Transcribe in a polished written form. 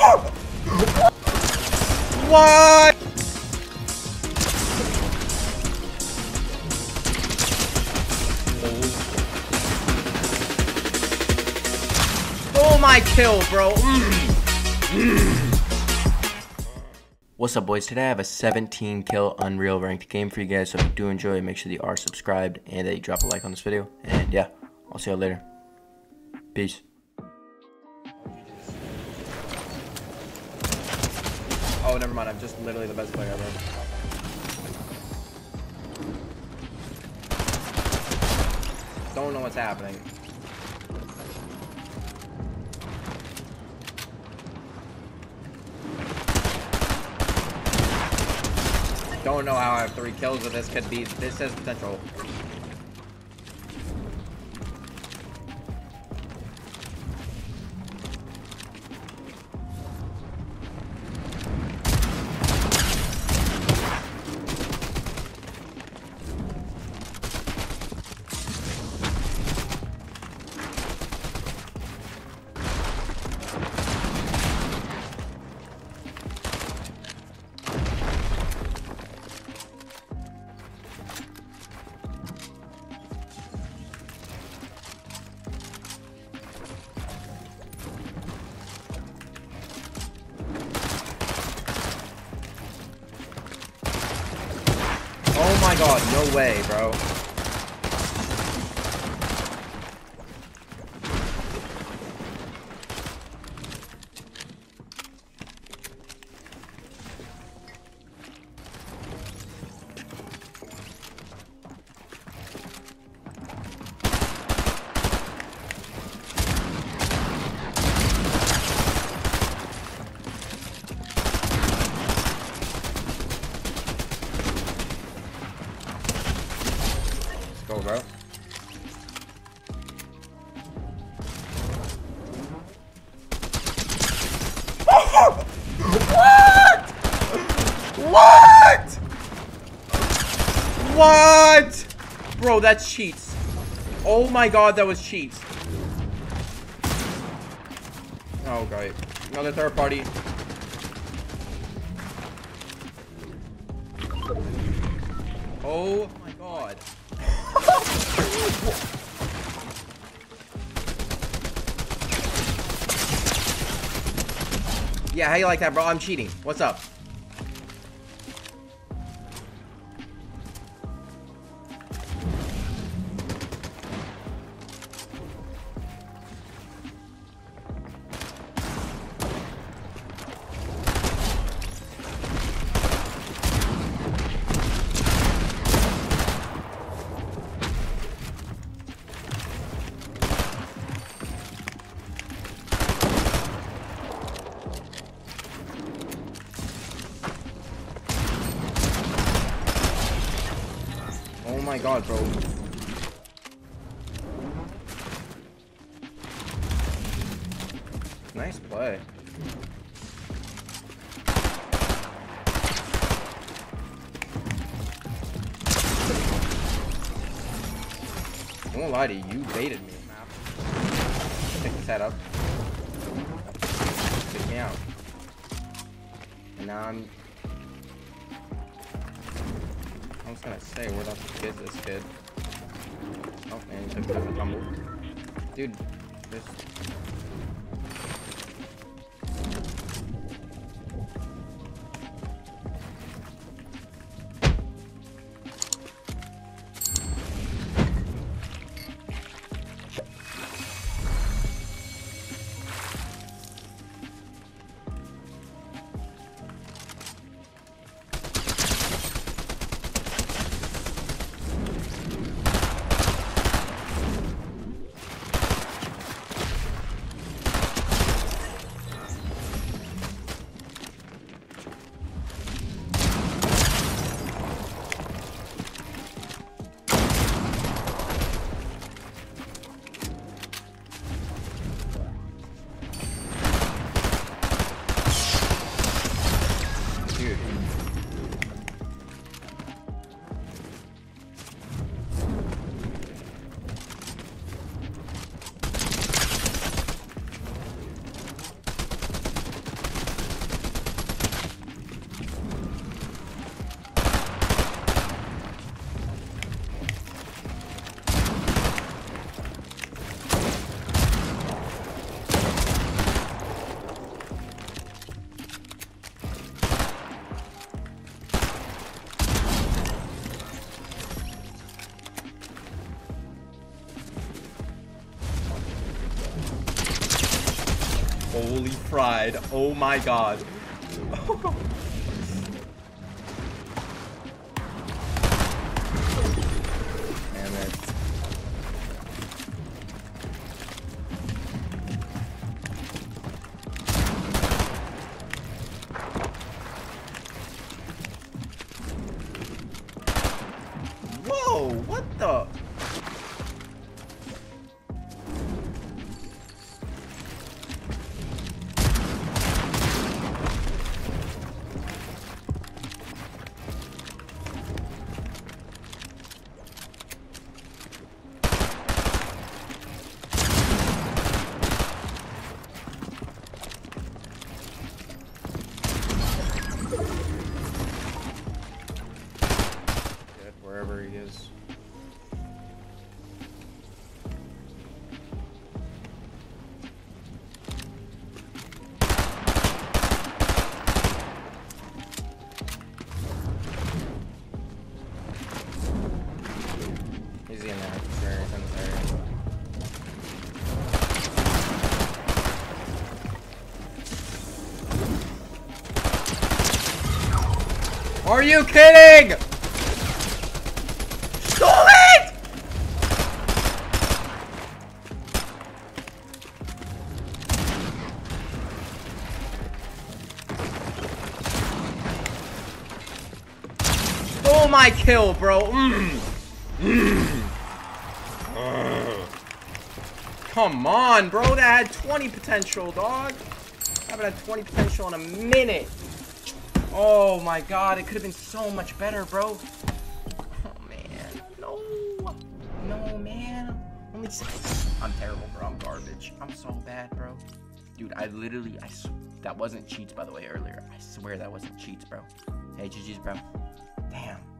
What? Oh my kill, bro. What's up, boys? Today I have a 17 kill Unreal ranked game for you guys. So if you do enjoy, make sure that you are subscribed and that you drop a like on this video. And yeah, I'll see y'all later. Peace. Oh, never mind. I'm just literally the best player ever. Don't know what's happening. Don't know how I have 3 kills with this. Could be. This has potential. Oh my god, no way, bro. Go, bro. What? What? What? Bro, that's cheats. Oh my god, that was cheats. Oh, great. Another third party. Oh my god. Yeah, how you like that, bro? I'm cheating. What's up? Oh my god, bro. Nice play. I won't lie to you, you baited me. Pick his head up. Pick me out. And now I was gonna say, where the fuck is this kid? Oh, man, he took a bit of a tumble. Dude, this... Holy fried. Oh my god. Damn it. Whoa, what the? Wherever he is. He's in there. He's in this area. Are you kidding? Stole it! Stole my kill, bro. Come on, bro. That had 20 potential, dog. I haven't had 20 potential in a minute. Oh my god, it could have been so much better, bro. Oh man, no, no man. Only 6. I'm terrible, bro. I'm garbage. I'm so bad, bro. Dude, that wasn't cheats, by the way, earlier. I swear that wasn't cheats, bro. Hey, GG's, bro. Damn.